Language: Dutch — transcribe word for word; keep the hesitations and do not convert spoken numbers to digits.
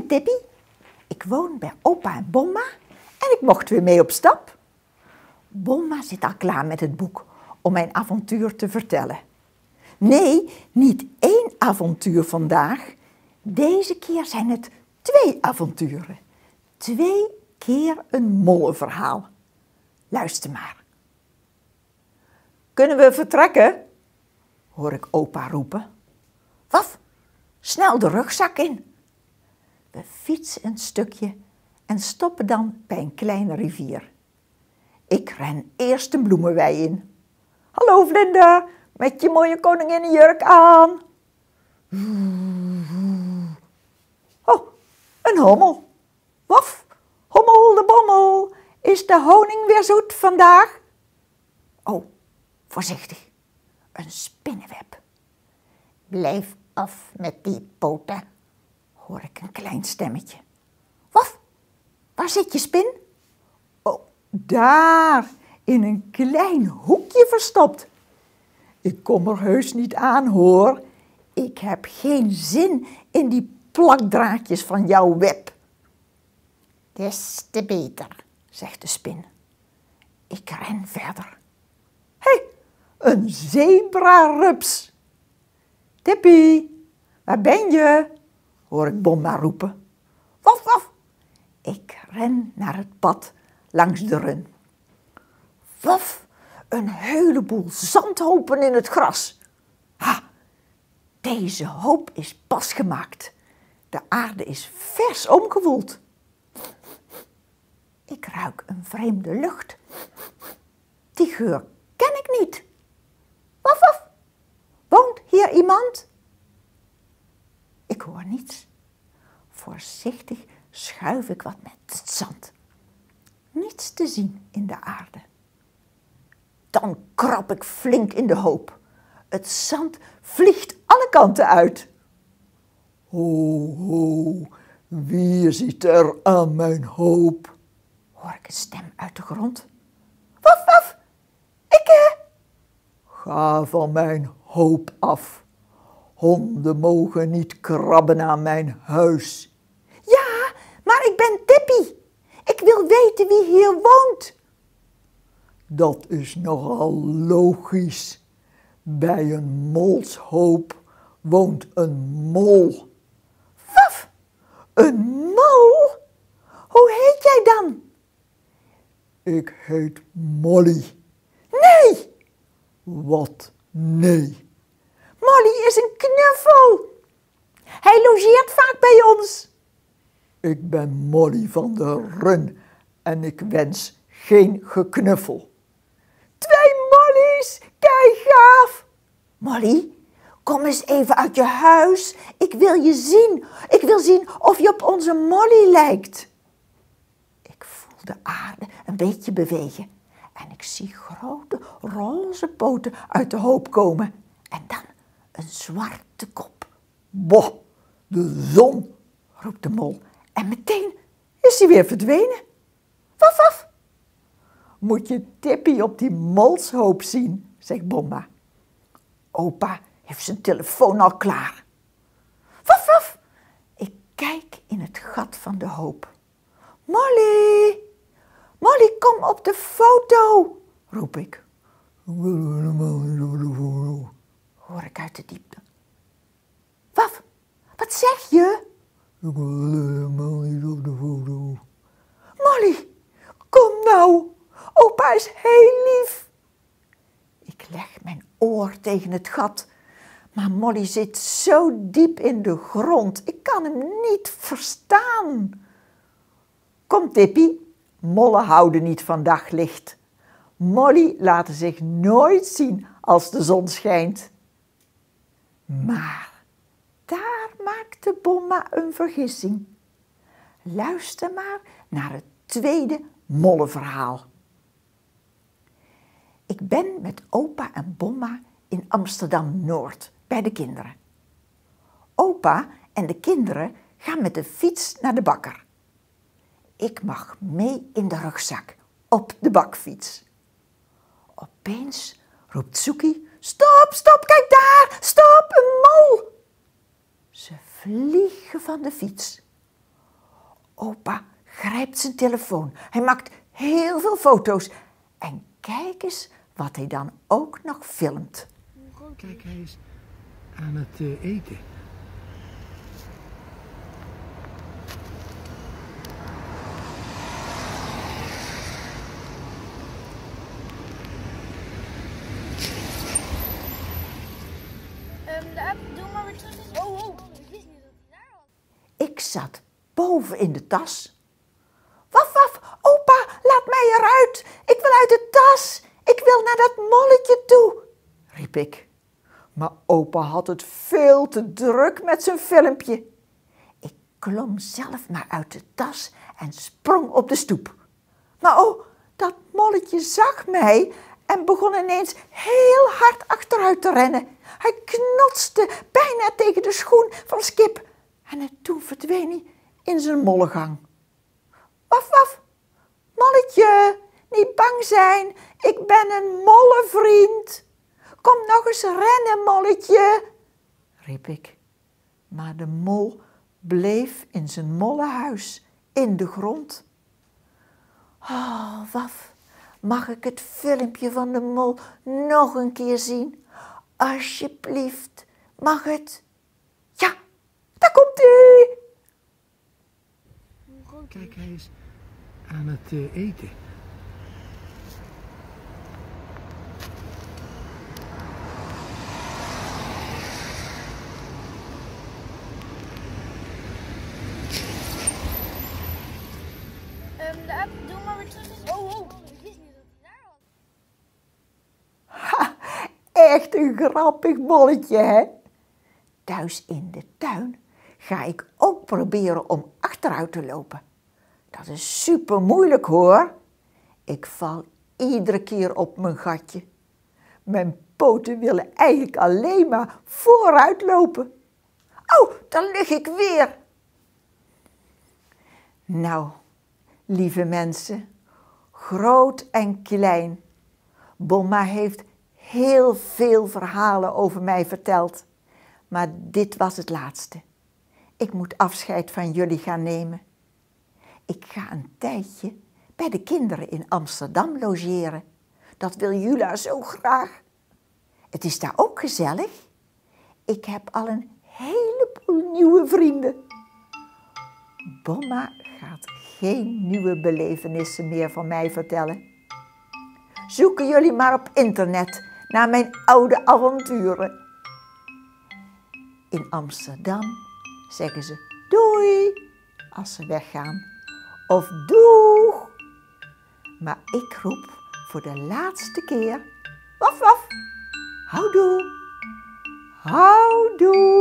ben Tippie. Ik woon bij opa en Bomma en ik mocht weer mee op stap. Bomma zit al klaar met het boek om mijn avontuur te vertellen. Nee, niet één avontuur vandaag. Deze keer zijn het twee avonturen. Twee keer een mollenverhaal. Luister maar. Kunnen we vertrekken? Hoor ik opa roepen. Waf, snel de rugzak in. We fietsen een stukje en stoppen dan bij een kleine rivier. Ik ren eerst een bloemenwei in. Hallo Vlinder, met je mooie koninginnenjurk aan. Oh, een hommel. Waf, hommel de bommel, is de honing weer zoet vandaag? Oh, voorzichtig, een spinnenweb. Blijf af met die poten, hoor ik een klein stemmetje. Waf, waar zit je spin? Oh, daar, in een klein hoekje verstopt. Ik kom er heus niet aan, hoor. Ik heb geen zin in die plakdraadjes van jouw web. Des te beter, zegt de spin. Ik ren verder. Hé, hey, een zebrarups. Tippie, waar ben je? Hoor ik Bomma roepen. Waf, waf. Ik ren naar het pad langs de run. Waf, een heleboel zandhopen in het gras. Ha, deze hoop is pas gemaakt. De aarde is vers omgewoeld. Ik ruik een vreemde lucht. Die geur ken ik niet. Waf, waf. Woont hier iemand? Ik hoor niets. Voorzichtig schuif ik wat met het zand. Niets te zien in de aarde. Dan krab ik flink in de hoop. Het zand vliegt alle kanten uit. Ho, ho, wie zit er aan mijn hoop? Hoor ik een stem uit de grond. Waf, waf, ik hè. Ga van mijn hoop af. Honden mogen niet krabben aan mijn huis. Ja, maar ik ben Tippie. Ik wil weten wie hier woont. Dat is nogal logisch. Bij een molshoop woont een mol. Waf, een mol? Hoe heet jij dan? Ik heet Molly. Nee! Wat nee? Molly is een knuffel. Hij logeert vaak bij ons. Ik ben Molly van de Run en ik wens geen geknuffel. Twee Molly's, kei gaaf. Molly, kom eens even uit je huis. Ik wil je zien. Ik wil zien of je op onze Molly lijkt. Ik voel de aarde een beetje bewegen en ik zie grote roze poten uit de hoop komen. En dan een zwarte kop. Boh, de zon, roept de mol. En meteen is hij weer verdwenen. Waf, waf. Moet je Tippie op die molshoop zien, zegt Bomma. Opa heeft zijn telefoon al klaar. Waf, waf. Ik kijk in het gat van de hoop. Molly, Molly, kom op de foto, roep ik. Hoor ik uit de diepte. Waf, wat zeg je? Ik wil helemaal niet op de foto. Molly, kom nou. Opa is heel lief. Ik leg mijn oor tegen het gat. Maar Molly zit zo diep in de grond. Ik kan hem niet verstaan. Kom Tippie, mollen houden niet van daglicht. Molly laten zich nooit zien als de zon schijnt. Maar daar maakte Bomma een vergissing. Luister maar naar het tweede mollenverhaal. Ik ben met opa en Bomma in Amsterdam-Noord bij de kinderen. Opa en de kinderen gaan met de fiets naar de bakker. Ik mag mee in de rugzak op de bakfiets. Opeens roept Soekie, stop, stop, kijk daar, stop, een mol. Ze vliegen van de fiets. Opa grijpt zijn telefoon. Hij maakt heel veel foto's. En kijk eens wat hij dan ook nog filmt. Kijk, hij is aan het uh, eten. Um, de app, doe maar weer terug. Oh, oh, ik wist niet dat hij daar was. Ik zat boven in de tas. Waf, waf, opa, laat mij eruit. Ik wil uit de tas. Ik wil naar dat molletje toe, riep ik. Maar opa had het veel te druk met zijn filmpje. Ik klom zelf maar uit de tas en sprong op de stoep. Maar oh, dat molletje zag mij en begon ineens heel hard achteruit te rennen. Hij knotste bijna tegen de schoen van Skip en toen verdween hij in zijn mollegang. Waf, waf, molletje, niet bang zijn, ik ben een mollevriend. Kom nog eens rennen, molletje, riep ik. Maar de mol bleef in zijn mollenhuis in de grond. Oh, waf, mag ik het filmpje van de mol nog een keer zien? Alsjeblieft, mag het? Ja, daar komt hij! Kijk, hij is aan het uh, eten. Um, de app, doe maar weer terug. Oh, oh, ik wist niet dat hij daar was. Ha, echt een grappig molletje, hè? Thuis in de tuin ga ik ook proberen om achteruit te lopen. Dat is super moeilijk, hoor. Ik val iedere keer op mijn gatje. Mijn poten willen eigenlijk alleen maar vooruit lopen. Oh, daar lig ik weer. Nou, lieve mensen, groot en klein, Bomma heeft heel veel verhalen over mij verteld. Maar dit was het laatste. Ik moet afscheid van jullie gaan nemen. Ik ga een tijdje bij de kinderen in Amsterdam logeren. Dat wil Jula zo graag. Het is daar ook gezellig. Ik heb al een heleboel nieuwe vrienden. Bomma gaat geen nieuwe belevenissen meer van mij vertellen. Zoeken jullie maar op internet naar mijn oude avonturen. In Amsterdam zeggen ze doei als ze weggaan of doeg. Maar ik roep voor de laatste keer waf waf, houdoe, houdoe.